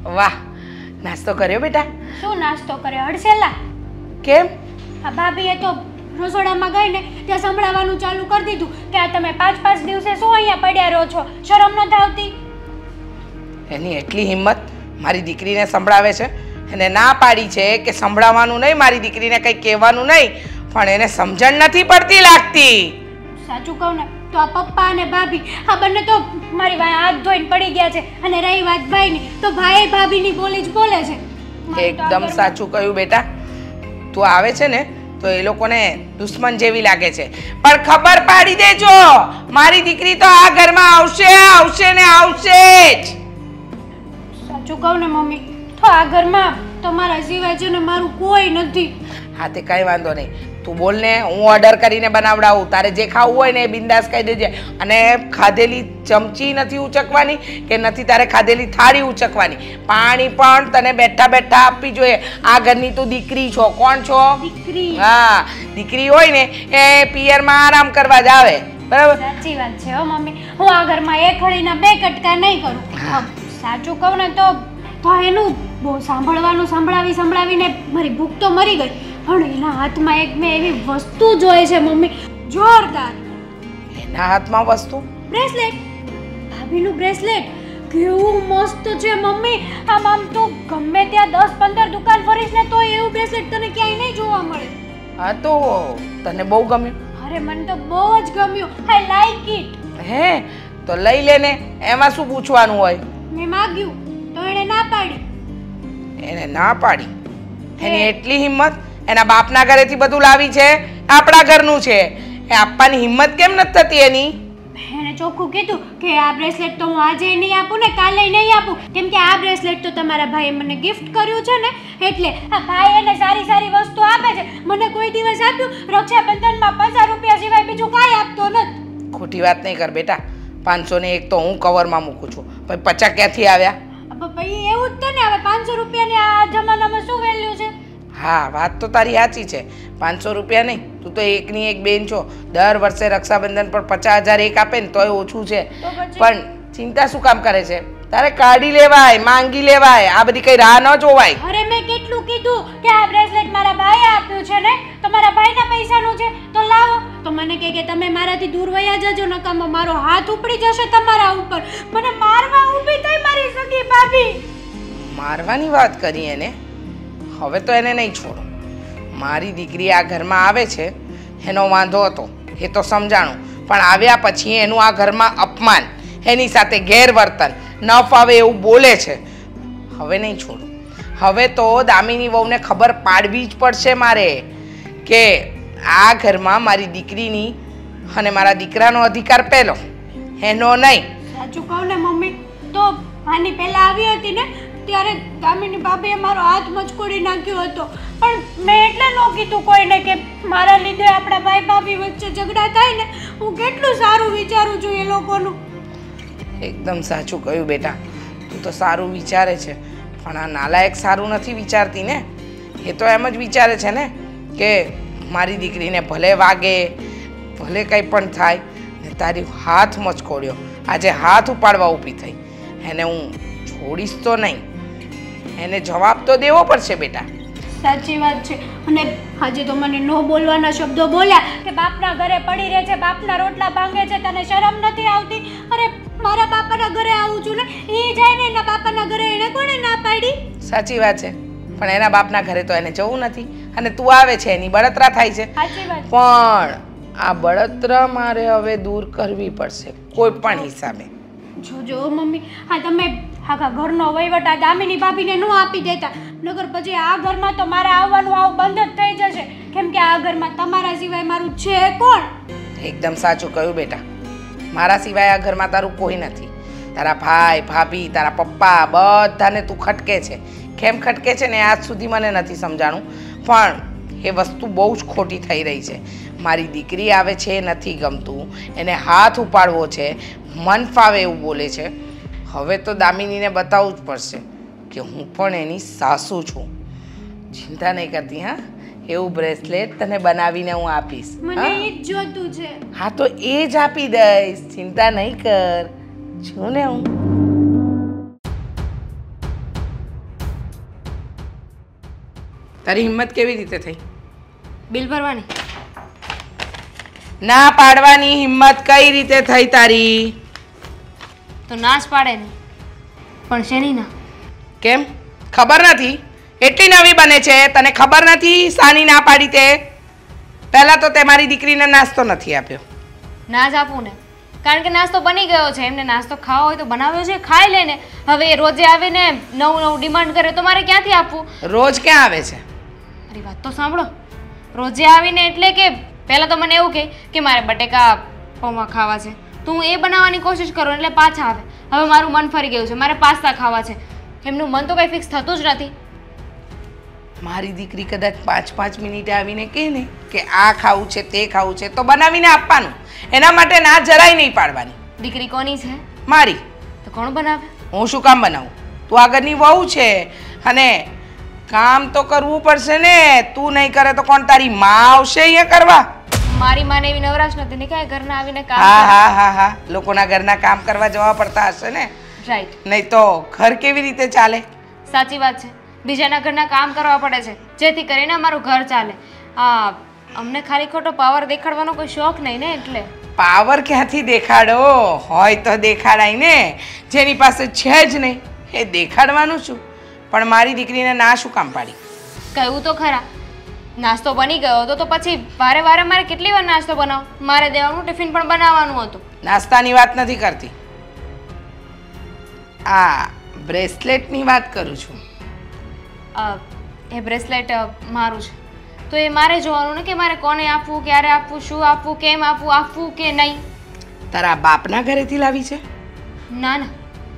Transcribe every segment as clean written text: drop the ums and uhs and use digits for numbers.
વાહ, નાસ્તો કર્યો બેટા? શું નાસ્તો કર્યો? હડસેલા. કેમ? આ ભાભીએ તો રસોડામાં ગઈ ને ત્યાં સંભળાવવાનું ચાલુ કરી દીધું કે આ તમે 5-5 દિવસે શું અહીંયા પડ્યા રહો છો, શરમ નથી આવતી? એની એટલી હિંમત મારી દીકરીને સંભળાવે છે. એને ના પાડી છે કે સંભળાવવાનું નહીં, મારી દીકરીને કંઈ કહેવાનું નહીં, પણ એને સમજણ નથી પડતી લાગતી. સાચું કહું ને તો આ પપ્પા અને ભાભી આ બંને તો મારી હાથ ધોઈને પડી ગયા છે. અને રહી વાત ભાઈની, તો ભાઈ ભાભીની બોલી જ બોલે છે. એકદમ સાચું કહ્યું બેટા. તું આવે છે ને તો એ લોકોને દુશ્મન જેવી લાગે છે, પણ ખબર પાડી દેજો, મારી દીકરી તો આ ઘરમાં આવશે, આવશે ને આવશે જ. સાચું કહું ને મમ્મી, તો આ ઘરમાં તમારા સિવાય છે ને મારું કોઈ નથી. હા, તે કઈ વાંધો નહીં, તું બોલ ને, હું ઓર્ડર કરીને બનાવડાવું. તારે જે ખાવું હોય ને એ બિંદાસ કહી દેજે. અને ખાધેલી ચમચી નથી ઉચકવાની કે નથી તારે ખાધેલી થાળી ઉચકવાની. પાણી પણ તને બેઠા બેઠા આપવી જોઈએ. આ ઘરની તું દીકરી છો. કોણ છો? દીકરી. હા, દીકરી હોય ને એ પિયરમાં આરામ કરવા જ આવે. બરાબર? સાચી વાત છે હો મમ્મી. હું આ ઘરમાં એક હળીના 2 કટકા નહીં કરું. સાચું કહું ને તો એનું બહુ સંભળાવીને મારી ભૂખ તો મરી ગઈ. પણ એના હાથમાં એક મેં એવી વસ્તુ જોઈ છે મમ્મી, જોરદાર. એના હાથમાં વસ્તુ? બ્રેસલેટ. ભાભીનું બ્રેસલેટ કેવું મસ્ત છે મમ્મી. આમ તું ગમે ત્યાં 10-15 દુકાન ફરીશ ને તો એવું બ્રેસલેટ તને ક્યાંય નહીં જોવા મળે. હા, તો તને બહુ ગમ્યું? અરે મને તો બહુ જ ગમ્યું. I like it. હે, તો લઈ લે ને, એમાં શું પૂછવાનું હોય? મેં માગ્યું તો એણે ના પાડી. એને ના પાડી? એની એટલી હિંમત? એના બાપના ઘરેથી બધું લાવી છે, આપણા ઘરનું છે, એ આપવાની હિંમત કેમ નથી થતી એની? એણે ચોખ્ખું કીધું કે આ બ્રેસલેટ તો હું આજે નહીં આપું ને કાલે નહીં આપું, કેમ કે આ બ્રેસલેટ તો તમારા ભાઈએ મને ગિફ્ટ કર્યું છે ને, એટલે આ ભાઈ એને સારી સારી વસ્તુ આપે છે. મને કોઈ દિવસ આપ્યું રક્ષાબંધનમાં 50 રૂપિયા સિવાય બીજું કાંઈ આપતો નથી. ખોટી વાત નહીં કર બેટા. 500 ને 1 તો હું કવરમાં મૂકું છું, પછી 50 ક્યાંથી આવ્યા? ભાઈ એવું જ તો ને, હવે 500 રૂપિયાની આ જમાનામાં શું વેલ્યુ છે? હા, વાત તો તારી સાચી છે. 500 રૂપિયા નહીં, તું તો એકની એક બેન છો. દર વર્ષે રક્ષાબંધન પર 50,000 એક આપે ને તોય ઓછું છે. પણ ચિંતા શું કામ કરે છે? તારે કાઢી લેવાય, માંગી લેવાય, આ બધી કઈ રાહ ન જોવાય. અરે મેં કેટલું કીધું કે આ બ્રેસલેટ મારા ભાઈએ આપ્યું છે ને, તો મારા ભાઈના પૈસાનું છે તો લાવો. તો મને કહે કે તમે મારાથી દૂર વયા જજો, નકામો મારો હાથ ઉપડી જશે તમારા ઉપર. મને મારવા ઊભી થઈ મારી સગી ભાભી. મારવાની વાત કરી એને? હવે તો એને નહીં છોડો. મારી દીકરી આ ઘરમાં આવે છે એનો વાંધો હતો, એ તો સમજાણું, પણ આવ્યા પછી એનું આ ઘરમાં અપમાન, એની સાથે ગેરવર્તન, ન ફાવે એવું બોલે છે. હવે નહીં છોડું. હવે તો દામિની વહુને ખબર પાડવી જ પડશે મારે કે આ ઘરમાં મારી દીકરીની અને મારા દીકરાનો અધિકાર પહેલો, એનો નહીં. સાચું કહું ને મમ્મી, તો આની પહેલા આવી હતી ને ત્યારે દામિની ભાભીએ મારો હાથ મચકોડી નાખ્યો હતો, પણ મેં એટલે ન કીધું કોઈને કે મારા લીધે આપણા ભાઈ ભાભી વચ્ચે ઝઘડા થાય ને. હું કેટલું સારું વિચારું છું એ લોકોનું. એકદમ સાચું કહ્યું બેટા. તું તો સારું વિચારે છે, પણ આ નાલાયક સારું નથી વિચારતી ને. એ તો એમ જ વિચારે છે ને કે મારી દીકરીને ભલે વાગે, ભલે કંઈ પણ થાય, ને તારી હાથ મચકોડ્યો, આજે હાથ ઉપાડવા ઊભી થઈ. એને હું છોડીશ તો નહીં, એને જવાબ તો દેવો પડશે બેટા. સાચી વાત છે. અને આજે તો મને નો બોલવાના શબ્દો બોલ્યા કે બાપના ઘરે પડી રહે છે, બાપના રોટલા ભાંગે છે, તને શરમ નથી આવતી? અરે મારા બાપાના ઘરે આવું છું ને, એ જાય ને એના બાપાના ઘરે, એને કોણે ના પાડી? સાચી વાત છે, પણ એના બાપના ઘરે તો એને જવું નથી, અને તું આવે છે એની બળતરા થાય છે. સાચી વાત. પણ આ બળતરા મારે હવે દૂર કરવી પડશે કોઈ પણ હિસાબે. જોજો મમ્મી, હા તમે આખા ઘરનો વહીવટ આ દામિની ભાભીને ન આપી દેતા, નગર પછી આ ઘરમાં તો મારે આવવાનું આવું બંધ જ થઈ જશે, કેમ કે આ ઘરમાં તમારા સિવાય મારું છે કોણ? એકદમ સાચું કહ્યું બેટા. મારા સિવાય આ ઘરમાં તારું કોઈ નથી. તારા ભાઈ ભાભી, તારા પપ્પા, બધાને તું ખટકે છે. કેમ ખટકે છે ને આજ સુધી મને નથી સમજાણું, પણ એ વસ્તુ બહુ જ ખોટી થઈ રહી છે. મારી દીકરી આવે છે એ નથી ગમતું, એને હાથ ઉપાડવો છે, મન ફાવે એવું બોલે છે. હવે તો દામિનીને બતાવવું જ પડશે કે હું પણ એની સાસુ છું. ચિંતા નહીં કરતી. હા, એવું બ્રેસલેટ તને બનાવીને હું આપીશ. મને એ જ જોતું છે. હા, તો એ જ આપી દઈશ, ચિંતા નહીં કર. છું ને હું. તારી હિંમત કેવી રીતે થઈ? બિલ ભરવાની. ના પાડવાની હિંમત કઈ રીતે થઈ તારી? તો ના જ પાડે ને, પણ શેની ના? કેમ ખબર નથી? એટલી નવી બને છે તને ખબર નથી સાની ના પાડી તે? પહેલાં તો તે મારી દીકરીને નાસ્તો નથી આપ્યો. ના જ આપું ને, કારણ કે નાસ્તો બની ગયો છે. એમને નાસ્તો ખાવો હોય તો બનાવ્યો છે, ખાઈ લે ને. હવે એ રોજે આવીને નવું ડિમાન્ડ કરે તો મારે ક્યાંથી આપવું? રોજ ક્યાં આવે છે? મારી વાત તો સાંભળો. રોજે આવીને એટલે કે પહેલાં તો મને એવું કહે કે મારે બટેકા પૌવા ખાવા છે, તો હું એ બનાવવાની કોશિશ કરું એટલે પાછા આવે. હવે મારું મન ફરી ગયું છે, મારે પાસ્તા ખાવા છે. એમનું મન તો કંઈ ફિક્સ થતું જ નથી. મારી દીકરી કદાચ 5-5 મિનિટે આવીને કહે ને કે આ ખાવું છે તે ખાવું છે તો બનાવીને આપવાનું. એના માટે ના જરાય નહીં પાડવાની. દીકરી કોની છે? મારી. તો કોણ બનાવે? હું શું કામ બનાવું? તું આગળની વહુ છે અને કામ તો કરવું પડશે ને. તું નહીં કરે તો કોણ? તારી માં આવશે અહીંયા કરવા? મારી માને એવી નવરાશ નથી ને કે ઘરના આવીને કામ હા હા હા હા લોકોના ઘરના કામ કરવા જવા પડતા હશે ને. રાઈટ. નહીં તો ઘર કેવી રીતે ચાલે? સાચી વાત છે. બીજાના ઘરના કામ કરવા પડે છે જેથી કરીને અમારું ઘર ચાલે. અમને ખાલી ખોટો પાવર દેખાડવાનો કોઈ શોખ નહીં ને એટલે. પાવર ક્યાંથી દેખાડો? હોય તો દેખાડાય ને. જેની પાસે છે જ નહીં એ દેખાડવાનું શું? પણ મારી દીકરીને ના શું કામ પાડી? કહ્યું તો ખરા. નાસ્તો બની ગયો હતો તો પછી વારે વારે મારે કેટલી વાર નાસ્તો બનાવો? મારે દેવાનું ટિફિન પણ બનાવવાનું હતું. નાસ્તાની વાત નથી કરતી, આ બ્રેસલેટની વાત કરું છું. એ બ્રેસલેટ મારું છે તો એ મારે જોવાનું ને કે મારે કોને આપવું, ક્યારે આપવું, શું આપવું, કેમ આપવું, આપવું કે નહીં. તારા બાપના ઘરેથી લાવી છે? ના ના,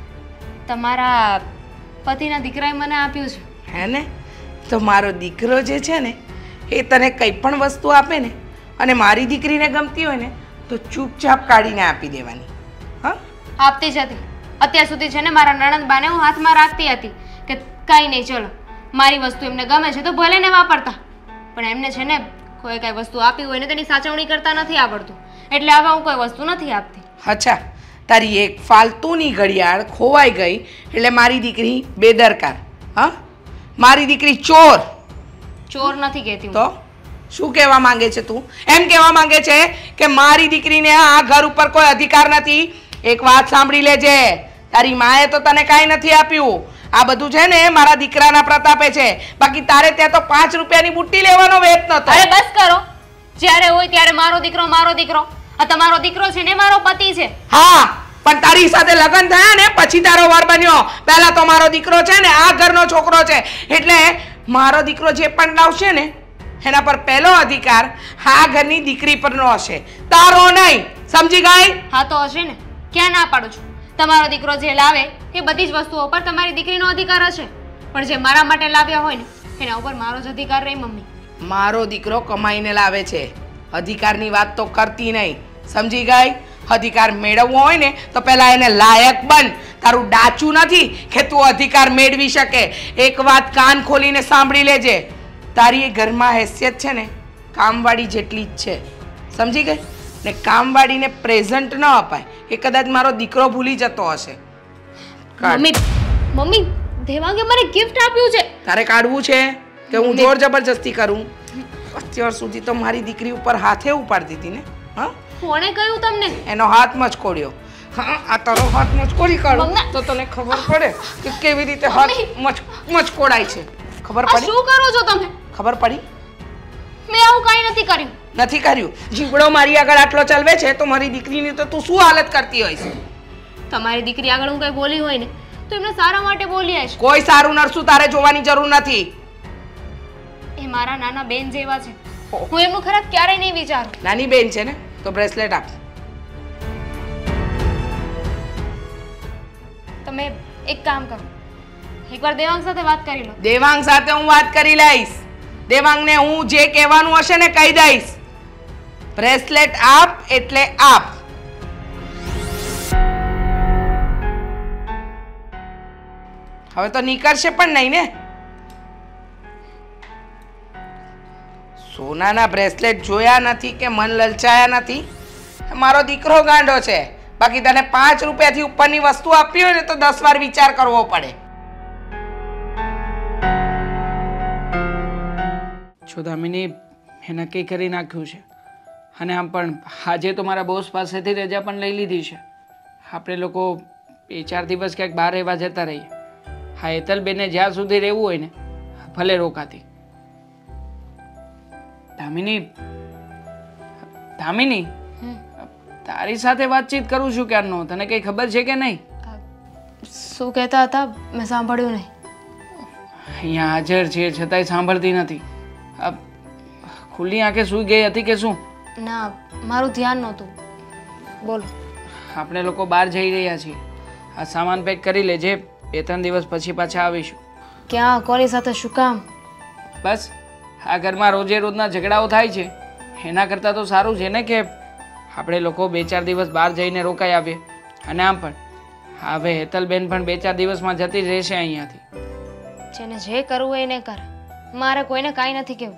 તમારા પતિના દીકરાએ મને આપ્યું છે. હે ને? તો મારો દીકરો જે છે ને એ તને કંઈ પણ વસ્તુ આપે ને અને મારી દીકરીને ગમતી હોય ને તો ચૂપચાપ કાઢીને આપી દેવાની. હા, આપતી જ હતી. અત્યાર સુધી છે ને મારા નણંદબાને હું હાથમાં રાખતી હતી કે કાંઈ નહીં, ચલો મારી વસ્તુ એમને ગમે છે તો ભલે ને વાપરતા. પણ એમને છે ને કોઈ કાંઈ વસ્તુ આપી હોય ને તેની સાચવણી કરતા નથી આવડતું, એટલે હવે હું કોઈ વસ્તુ નથી આપતી. અચ્છા, તારી એક ફાલતુની ઘડિયાળ ખોવાઈ ગઈ એટલે મારી દીકરી બેદરકાર? હા, મારી દીકરી ચોર? ચોર નથી કહેતી હું. તો શું કહેવા માંગે છે તું? એમ કહેવા માંગે છે કે મારી દીકરીને આ ઘર ઉપર કોઈ અધિકાર નથી? એક વાત સાંભળી લેજે, તારી માએ તો તને કાંઈ નથી આપ્યું. આ બધું છે ને મારા દીકરાના પ્રતાપે છે. બાકી તારે ત્યાં તો 5 રૂપિયાની બુટ્ટી લેવાનો વેત નતો. અરે બસ કરો. જ્યારે હોય ત્યારે મારો દીકરો મારો દીકરો. આ તમારો દીકરો છે ને મારો પતિ છે. હા, પણ તારી સાથે લગ્ન થયા ને પછી તારો વર બન્યો. પહેલા તો મારો દીકરો છે ને આ ઘરનો છોકરો છે એટલે મારો દીકરો જે પણ લાવશે ને એના પર પહેલો અધિકાર આ ઘરની દીકરી પરનો હશે, તારો નહીં. સમજી ગઈ? હા તો હશે ને, ક્યાં ના પાડું છું. તમારો દીકરો જે લાવે એ બધી જ વસ્તુઓ પર તમારી દીકરીનો અધિકાર હશે, પણ જે મારા માટે લાવ્યા હોય ને એના ઉપર મારો જ અધિકાર રહી. મમ્મી, મારો દીકરો કમાઈને લાવે છે, અધિકારની વાત તો કરતી નહીં. સમજી ગઈ? અધિકાર મેળવવો હોય ને તો પહેલા એને લાયક બન. તારું ડાચું નથી કે તું અધિકાર મેળવી શકે. એક વાત કાન ખોલીને સાંભળી લેજે, તારી એ ઘરમાં હેસિયત છે ને કામવાળી જેટલી જ છે. સમજી ગઈ ને? કામવાળીને પ્રેઝન્ટ ન અપાય એ કદાચ મારો દીકરો ભૂલી જતો હશે. મમ્મી મમ્મી દેવાંગે મને ગિફ્ટ આપ્યું છે. તારે કાઢવું છે કે હું જોર જબરજસ્તી કરું? અત્યાર સુધી તો મારી દીકરી ઉપર હાથે ઉપાડતી હતી ને. હા, કોણે કહ્યું તમને? એનો હાથ મચકોડ્યો. હા, આ તારો હાથ મચકોડી કાઢો તો તને ખબર પડે કે કેવી રીતે હાથ મચકોડાય છે. ખબર આ પડી? શું કરો છો તમે? ખબર પડી? મેં આવું કાંઈ નથી કર્યું. નથી કર્યું? જીવડો મારી આગળ આટલો ચલવે છે તો મારી દીકરીની તો તું શું હાલત કરતી હોઈશ? તમારી દીકરી આગળ હું કંઈ બોલી હોય ને તો એમને સારા માટે બોલી હશે. કોઈ સારું નરસું તારે જોવાની જરૂર નથી. એ મારા નાના બેન જેવા છે, હું એમનું ખરાબ ક્યારેય નહીં વિચારું. નાની બેન છે ને તો બ્રેસલેટ આપ. તમે એક કામ કરો, એકવાર દેવાંગ સાથે વાત કરી લો. દેવાંગ સાથે હું વાત કરી લઈશ. દેવાંગને હું જે કહેવાનું હશે ને કહી દઈશ. બ્રેસલેટ આપ એટલે આપ. હવે તો નીકળશે પણ નહીં ને? સોનાના બ્રેસલેટ જોયા નથી કે મન લલચાયા નથી? મારો દીકરો ગાંડો છે. બાકી તને 5 રૂપિયાથી ઉપરની વસ્તુ આપી હોય ને તો 10 વાર વિચાર કરવો પડે. જો દામિની મેં નક્કી કરી નાખ્યું છે અને આમ પણ આજે તો મારા બોસ પાસેથી રજા પણ લઈ લીધી છે. આપણે લોકો 2-4 દિવસ ક્યાંક બહાર રહેવા જતા રહીએ. હા, હેતલબેનને જ્યાં સુધી રહેવું હોય ને ભલે રોકાતી. દામિની તારી સાથે વાતચીત કરું છું ક્યારનો, તને કઈ ખબર છે કે નહીં? શું કહેતા હતા મેં સાંભળ્યું નહીં. અહીંયા હાજર છે છતાંય સાંભળતી નથી. ખુલ્લી આંખે સૂઈ ગઈ હતી કે શું? ના, મારું ધ્યાન નહોતું. બોલો. આપણે લોકો બહાર જઈ રહ્યા છીએ. આ સામાન પેક કરી લેજે, 2-3 દિવસ પછી પાછા આવીશું. ક્યાં? કોની સાથે? શું કામ? બસ આ ઘરમાં રોજે રોજના ઝઘડાઓ થાય છે, એના કરતાં તો સારું છે ને કે આપણે લોકો 2-4 દિવસ બહાર જઈને રોકાઈ આવીએ. અને આમ પણ હવે હેતલબેન પણ 2-4 દિવસમાં જતી જ રહેશે અહીંયાથી. જેને જે કરવું હોય એને કર, મારે કોઈને કાંઈ નથી કહેવું.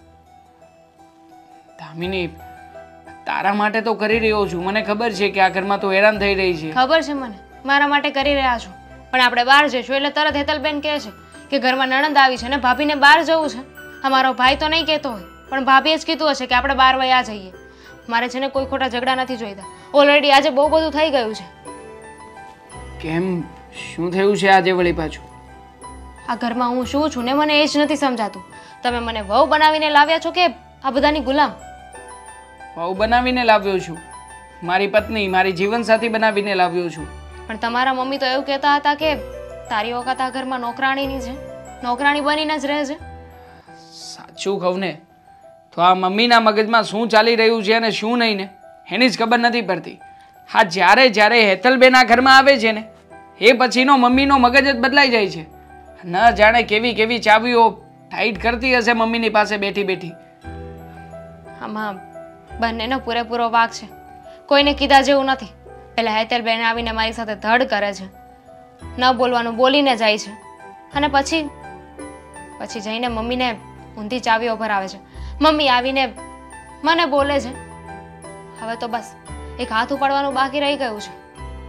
દામિની, તારા માટે તો કરી રહ્યો છું. મને ખબર છે કે આ ઘરમાં તો હેરાન થઈ રહી છે. ખબર છે મને, મારા માટે કરી રહ્યા છો. પણ આપણે બહાર જઈશું એટલે તરત હેતલબેન કહે છે કે ઘરમાં નણંદ આવી છે ને ભાભીને બહાર જવું છે. અમારો ભાઈ તો નહીં કહેતો હોય, પણ ભાભીએ જ કીધું હશે કે આપણે બહાર વયા જઈએ. મારે છે ને કોઈ ખોટા ઝઘડા નથી જોઈતા. ઓલરેડી આજે બહુ બધું થઈ ગયું છે. કેમ? શું થયું છે આજે વળી પાછું? આ ઘરમાં હું શું છું ને મને એ જ નથી સમજાતું. તમે મને વહુ બનાવીને લાવ્યા છો કે આ બધાની ગુલામ? વહુ બનાવીને લાવ્યો છું, મારી પત્ની, મારી જીવનસાથી બનાવીને લાવ્યો છું. પણ તમારા મમ્મી તો એવું કહેતા હતા કે તારી ઓકાત આ ઘરમાં નોકરાણીની છે, નોકરાણી બનીને જ રહે છે. સાચું કહું ને તો આ મમ્મીના મગજમાં શું ચાલી રહ્યું છે અને શું નહીં ને એની જ ખબર નથી પડતી. હા, જ્યારે હેતલબેન આ ઘરમાં આવે છે ને એ પછીનો મમ્મીનો મગજ જ બદલાઈ જાય છે. ન જાણે કેવી કેવી ચાવીઓ ટાઈટ કરતી હશે મમ્મીની પાસે બેઠી બેઠી. આમાં બંનેનો પૂરેપૂરો વાંક છે, કોઈને કીધા જેવું નથી. પહેલા હેતલબેન આવીને મારી સાથે ધડ કરે છે, ન બોલવાનું બોલીને જાય છે, અને પછી જઈને મમ્મીને ઊંધી ચાવીઓ ભરાવે છે. મમ્મી આવીને મને બોલે છે. હવે તો બસ એક હાથ ઉપાડવાનું બાકી રહી ગયું છે.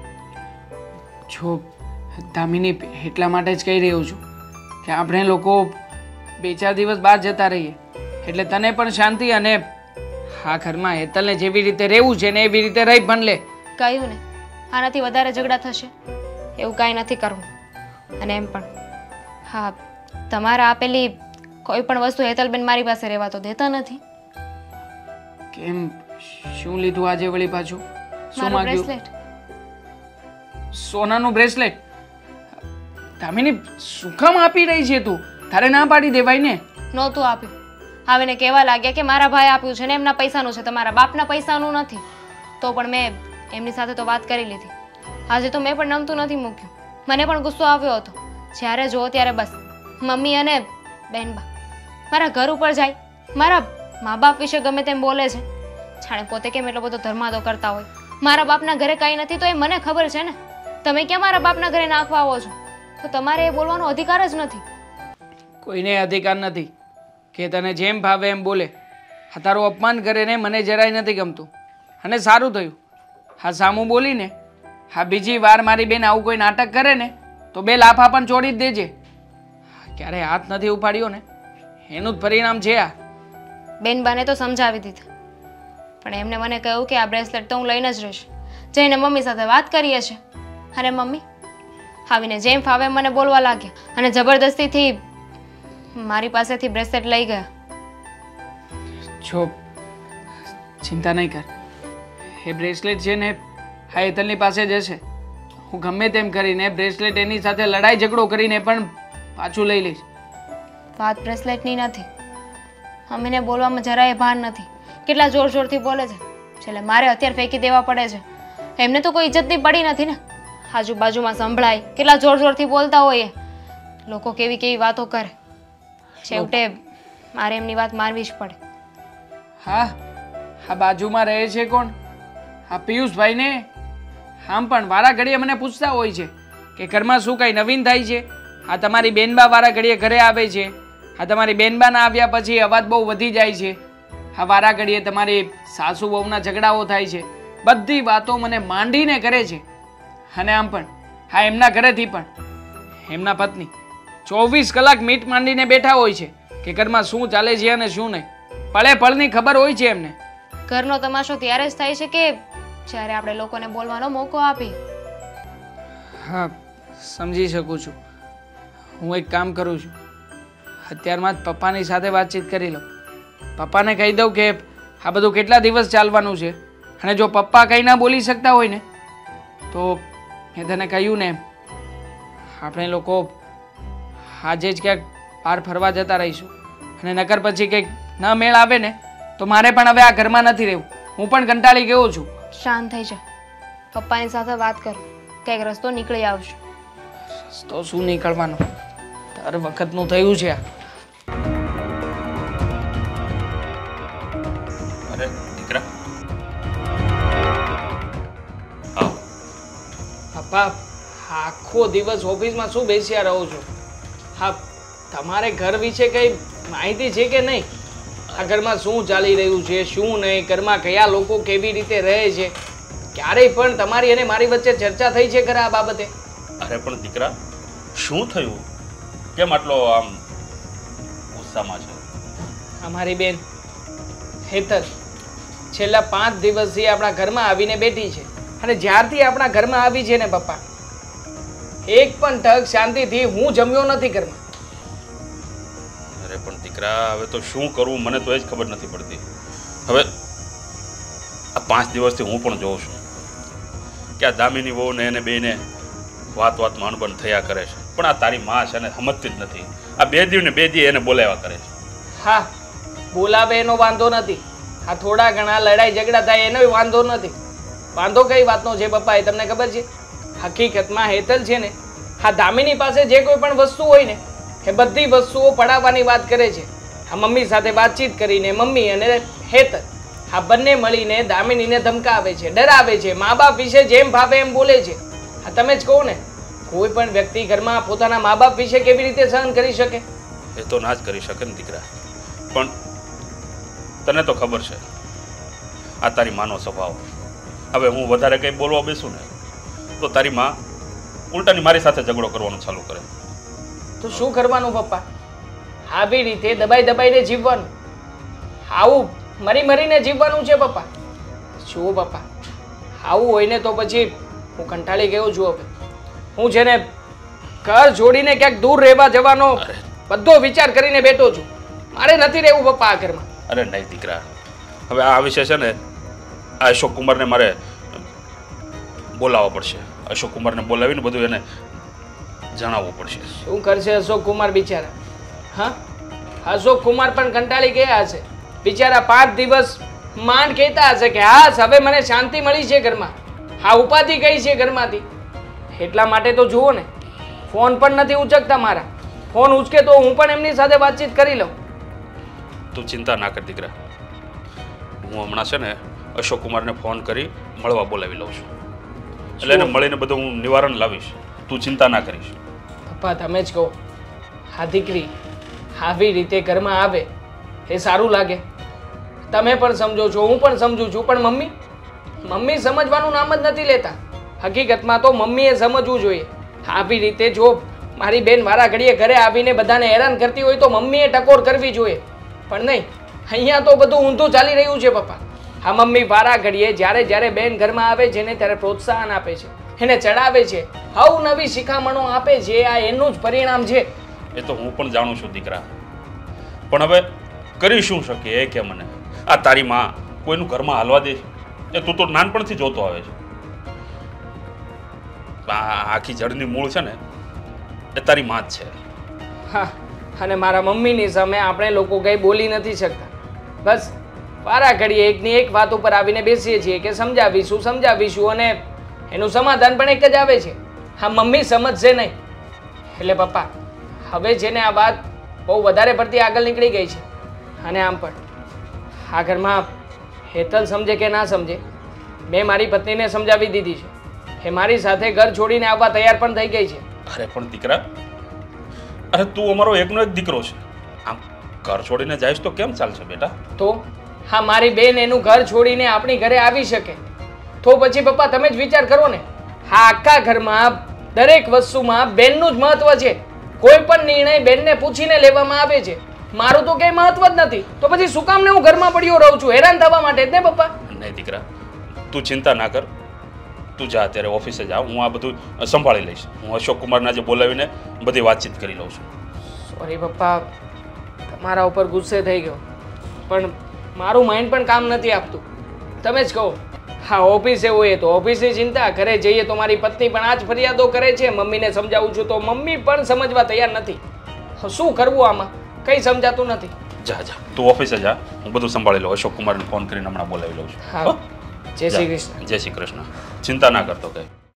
જો દામિની, એટલા માટે જ કહી રહ્યો છું કે આપણે લોકો 2-4 દિવસ બહાર જતા રહીએ એટલે તને પણ શાંતિ અને આ ઘરમાં હેતલને જેવી રીતે રહેવું છે ને એવી રીતે રહી પણ લે. કહ્યું ને, આનાથી વધારે ઝઘડા થશે એવું કાંઈ નથી કરવું. અને એમ પણ હા, તમારા આપેલી કોઈ પણ વસ્તુ હેતલબેન મારી પાસે રહેવા તો દેતા નથી. કેમ? શું લીધું આજે વળી પાછું? શું મારું માંગ્યું? બ્રેસલેટ. સોનાનું બ્રેસલેટ? દામિની, શું કામ આપી રહી છે તું? તારે ના પાડી દેવાય ને. નહોતું આપ્યું. આવીને કહેવા લાગ્યા કે મારા ભાઈ આપ્યું છે ને એમના પૈસાનું છે, તમારા બાપના પૈસાનું નથી. તો પણ મેં એમની સાથે તો વાત કરી લીધી. આજે તો મેં પણ નમતું નથી મૂક્યું. મને પણ ગુસ્સો આવ્યો હતો. જ્યારે જુઓ ત્યારે બસ મમ્મી અને બહેનબા મારા ઘર ઉપર જાય, મારા મા બાપ વિશે ગમે તેમ બોલે છે. જાણે પોતે કેમ એટલો બધો ધર્માદો કરતા હોય. મારા બાપના ઘરે કાંઈ નથી તો એ મને ખબર છે ને. તમે ક્યાં મારા બાપના ઘરે નાખવા આવો છો? તો તમારે એ બોલવાનો અધિકાર જ નથી. કોઈને અધિકાર નથી કે તને જેમ ભાવે એમ બોલે. આ તારું અપમાન કરે ને મને જરાય નથી ગમતું. અને સારું થયું હા સામું બોલીને. હા, બીજી વાર મારી બેન આવું કોઈ નાટક કરે ને તો 2 લાફા પણ છોડી જ દેજે. ક્યારે હાથ નથી ઉપાડ્યો ને એનું જ પરિણામ છે આ. બેનબાને તો સમજાવી દીધા, પણ એમને મને કહ્યું કે આ બ્રેસલેટ તો હું લઈને જ રહીશ. જઈને મમ્મી સાથે વાત કરીએ છે. અને મમ્મી આવીને જેમ ફાવે મને બોલવા લાગ્યા અને જબરદસ્તીથી મારી પાસેથી બ્રેસલેટ લઈ ગયા. જો ચિંતા નહીં કર, એ બ્રેસલેટ છે ને હા હેતલની પાસે જ હશે. હું ગમે તેમ કરીને બ્રેસલેટ એની સાથે લડાઈ ઝઘડો કરીને પણ પાછું લઈ લઈશ. વાત બ્રેસલેટની નથી. મમ્મીને બોલવામાં જરાય ભાન નથી. કેટલા જોર જોરથી બોલે છે, છેલ્લે મારે અત્યારે ફેંકી દેવા પડે છે. એમને તો કોઈ ઇજ્જતની પડી નથી ને. આજુબાજુમાં સંભળાય કેટલા જોર જોરથી બોલતા હોય. લોકો કેવી કેવી વાતો કરે. છેવટે મારે એમની વાત માનવી જ પડે. હા, આ બાજુમાં રહે છે કોણ? આ પિયુષભાઈ ને. આમ પણ વારા ઘડીએ મને પૂછતા હોય છે કે ઘરમાં શું કઈ નવીન થાય છે. આ તમારી બેનબા વારા ઘડીએ ઘરે આવે છે. આ તમારી બેનબાના આવ્યા પછી અવાજ બહુ વધી જાય છે. આ વારા ઘડીએ તમારી સાસુ બહુના ઝઘડાઓ થાય છે. બધી વાતો મને માંડીને કરે છે. અને આમ પણ હા એમના ઘરેથી પણ એમના પત્ની 24 કલાક મીટ માંડીને બેઠા હોય છે કે ઘરમાં શું ચાલે છે અને શું નહીં. પળે પળની ખબર હોય છે એમને. ઘરનો તમાશો ત્યારે જ થાય છે કે જ્યારે આપણે લોકોને બોલવાનો મોકો આપીએ. હા, સમજી શકું છું. હું એક કામ કરું છું, અત્યારમાં જ પપ્પાની સાથે વાતચીત કરી લઉં. પપ્પાને કહી દઉં કે આ બધું કેટલા દિવસ ચાલવાનું છે, અને જો પપ્પા કંઈ ના બોલી શકતા હોય ને તો મેં તને કહ્યું ને આપણે લોકો આજે જ ક્યાંક બહાર ફરવા જતા રહીશું. અને નકર પછી કંઈક ન મેળ આવે ને તો મારે પણ હવે આ ઘરમાં નથી રહેવું. હું પણ કંટાળી ગયો છું. શાંત થઈ જા, પપ્પાની સાથે વાત કર, કંઈક રસ્તો નીકળી આવશે. રસ્તો શું નીકળવાનો, દર વખતનું થયું છે આ. અરે દીકરા, આવ. પપ્પા, આખો દિવસ ઓફિસમાં શું બેસ્યા રહો છો? હા, તમારે ઘર વિશે કઈ માહિતી છે કે નહીં? આ ઘરમાં શું ચાલી રહ્યું છે, શું નહીં, ઘરમાં કયા લોકો કેવી રીતે રહે છે, ક્યારેય પણ તમારી અને મારી વચ્ચે ચર્ચા થઈ છે ખરા આ બાબતે? અરે પણ દીકરા, શું થયું? કેમ આટલો આમ ગુસ્સામાં છે? અમારી બેન હેતલ છેલ્લા 5 દિવસથી આપણા ઘરમાં આવીને બેઠી છે, અને જ્યારથી આપણા ઘરમાં આવી છે ને પપ્પા, એક પણ ટક શાંતિથી હું જમ્યો નથી ઘરમાં. અરે પણ દીકરા, હવે તો શું કરવું મને તો એ જ ખબર નથી પડતી. હવે આ 5 દિવસથી હું પણ જોઉં છું કે આ દામિની વહુ ને એને બેને વાતમાં અણબન થયા કરે છે, પણ આ તારી માં છે ને સમજતી જ નથી. આ 2 દિવસ ને 2 દી એને બોલાવ્યા કરે છે. હા, બોલાવે એનો વાંધો નથી, આ થોડા ઘણા લડાઈ ઝઘડા થાય એનો વાંધો નથી. વાંધો કઈ વાતનો છે પપ્પા, એ તમને ખબર છે? હકીકતમાં હેતલ છે ને આ દામિની પાસે જે કોઈ પણ વસ્તુ હોય ને એ બધી વસ્તુઓ પડાવવાની વાત કરે છે. આ મમ્મી સાથે વાતચીત કરીને મમ્મી અને હેતલ આ બંને મળીને દામિનીને ધમકાવે છે, ડરાવે છે, મા બાપ વિશે જેમ ભાવે એમ બોલે છે. આ તમે જ કહો ને, કોઈ પણ વ્યક્તિ ઘરમાં પોતાના મા બાપ વિશે કેવી રીતે સહન કરી શકે? એ તો ના જ કરી શકે ને દીકરા. પણ તને તો ખબર છે આ તારી માનો સ્વભાવ. હવે હું વધારે કંઈ બોલવા બેસું ને તો તારી માં ઉલટાની મારી સાથે ઝઘડો કરવાનું ચાલુ કરે. તો શું કરવાનું પપ્પા? આવી રીતે દબાઈ દબાઈને જીવવાનું, આવું મરીને જીવવાનું છે પપ્પા. જુઓ પપ્પા, આવું હોય ને તો પછી હું કંટાળી ગયો છું. હવે હું છે ને ઘર છોડીને ક્યાંક દૂર રહેવા જવાનો બધો વિચાર કરીને બેઠો છું. મારે નથી રહેવું પપ્પા આ ઘરમાં. અરે નહીં દીકરા, હવે આ વિષય છે ને આ અશોક કુમારને મારે બોલાવવા પડશે. અશોક કુમારને બોલાવીને બધું એને જણાવવું પડશે. શું કરશે અશોક કુમાર બિચારા? હા, અશોક કુમાર પણ કંટાળી ગયા હશે બિચારા. 5 દિવસ માંડ કહેતા હશે કે હા હવે મને શાંતિ મળી છે ઘરમાં, હા ઉપાધિ કઈ છે ઘરમાંથી. એટલા માટે તો જુઓ ને, ફોન પણ નથી ઉચકતા મારા. ફોન ઉચકે તો હું પણ એમની સાથે વાતચીત કરી લઉં. તું ચિંતા ના કર દીકરા, હું હમણાં છે ને અશોક કુમારને ફોન કરી મળવા બોલાવી લઉં છું. એટલે એને મળીને બધું હું નિવારણ લાવીશ. તું ચિંતા ના કરીશ. પપ્પા તમે જ કહો, આ દીકરી આવી રીતે ઘરમાં આવે એ સારું લાગે? તમે પણ સમજો છો, હું પણ સમજુ છું, પણ મમ્મી સમજવાનું નામ જ નથી લેતા. હકીકતમાં તો મમ્મીએ સમજવું જોઈએ. આવી રીતે જો મારી બેન મારા ઘડીએ ઘરે આવીને બધાને હેરાન કરતી હોય તો મમ્મીએ ટકોર કરવી જોઈએ, પણ નહીં. અહીંયા તો બધું ઊંધું ચાલી રહ્યું છે પપ્પા. આ મમ્મી વારા ઘડીએ જ્યારે બેન ઘરમાં આવે છે ને ત્યારે પ્રોત્સાહન આપે છે, એને ચડાવે છે, નવી શિખામણો આપે છે. આ એનું જ પરિણામ છે. એ તો હું પણ જાણું છું દીકરા, પણ હવે કરી શું શકીએ એ કે મને? આ તારી માં કોઈનું ઘરમાં હાલવા દે છે? એ તું તો નાનપણથી જોતો આવે છે. આખી જળની મૂળ છે ને એ તારી માં જ છે. હા, અને મારા મમ્મીની સામે આપણે લોકો કંઈ બોલી નથી શકતા. બસ વારા ઘડીએ એકની એક વાત ઉપર આવીને બેસીએ છીએ કે સમજાવીશું અને એનું સમાધાન પણ એક જ આવે છે. હા, મમ્મી સમજશે નહીં. એટલે પપ્પા હવે છે ને આ વાત બહુ વધારે પડતી આગળ નીકળી ગઈ છે. અને આમ પણ આ ઘરમાં હેતલ સમજે કે ના સમજે, મેં મારી પત્નીને સમજાવી દીધી છે. એ મારી સાથે ઘર છોડીને આવવા તૈયાર પણ થઈ ગઈ છે. અરે પણ દીકરા, અરે તું અમારો એકનો એક દીકરો છે, આમ ઘર છોડીને જઈશ તો કેમ ચાલશે બેટા? તો હા, મારી બેન એનું ઘર છોડીને આપણી ઘરે આવી શકે તો પછી પપ્પા તમે જ વિચાર કરો ને. હા, આખા ઘરમાં દરેક વસ્તુમાં બેનનું જ મહત્વ છે. કોઈ પણ નિર્ણય બેનને પૂછીને લેવામાં આવે છે. મારું તો કંઈ મહત્વ જ નથી તો પછી શું કામ ને હું ઘરમાં પડ્યો રહું છું? હેરાન થવા માટે જ ને પપ્પા. નહીં દીકરા, તું ચિંતા ના કર. તું જા અત્યારે ઓફિસે જા, હું આ બધું સંભાળી લઈશ. હું અશોક કુમારને આજે બોલાવીને બધી વાતચીત કરી લઉં છું. સોરી પપ્પા, તમારા ઉપર ગુસ્સે થઈ ગયો, પણ મારું માઇન્ડ પણ કામ નથી આપતું. તમે જ કહો. હા, ઓફિસે હોય તો ઓફિસની ચિંતા, ઘરે જઈએ તો મારી પત્ની પણ આ જ ફરિયાદો કરે છે. મમ્મીને સમજાવું છું તો મમ્મી પણ સમજવા તૈયાર નથી. શું કરવું આમાં? કંઈ સમજાતું નથી. જા જા, તું ઓફિસે જા, હું બધું સંભાળી લઉં. અશોક કુમારને ફોન કરીને હમણાં બોલાવી લઉં છું. હા, જય શ્રી કૃષ્ણ. જય શ્રી કૃષ્ણ. ચિંતા ના કરતો કંઈ.